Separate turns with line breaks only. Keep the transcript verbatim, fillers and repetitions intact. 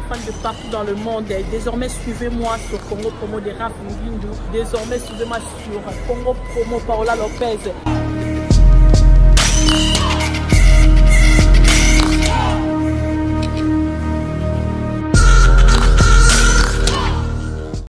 fans de partout dans le monde. Désormais, suivez-moi sur Congo Promo de Raph Ngindu. Désormais, suivez-moi sur Congo Promo Paola Lopez.